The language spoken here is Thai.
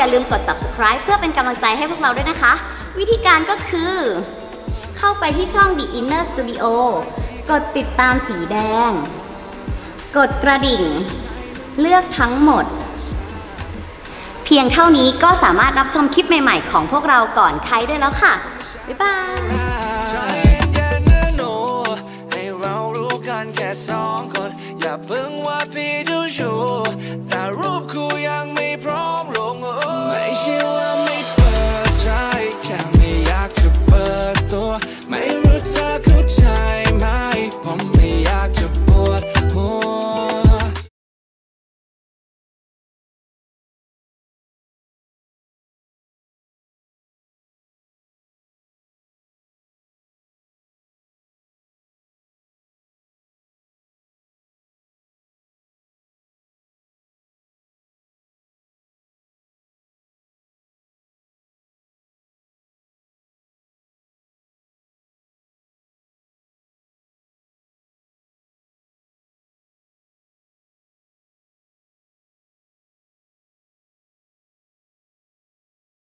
อย่าลืมกด subscribe เพื่อเป็นกำลังใจให้พวกเราด้วยนะคะวิธีการก็คือเข้าไปที่ช่อง The Inner Studio กดติดตามสีแดงกดกระดิ่งเลือกทั้งหมดเพียงเท่านี้ก็สามารถรับชมคลิปใหม่ๆของพวกเราก่อนใครได้แล้วค่ะบ๊ายบายแค่2 คนอย่าเพิ่งว่าพี่เจ้าชู้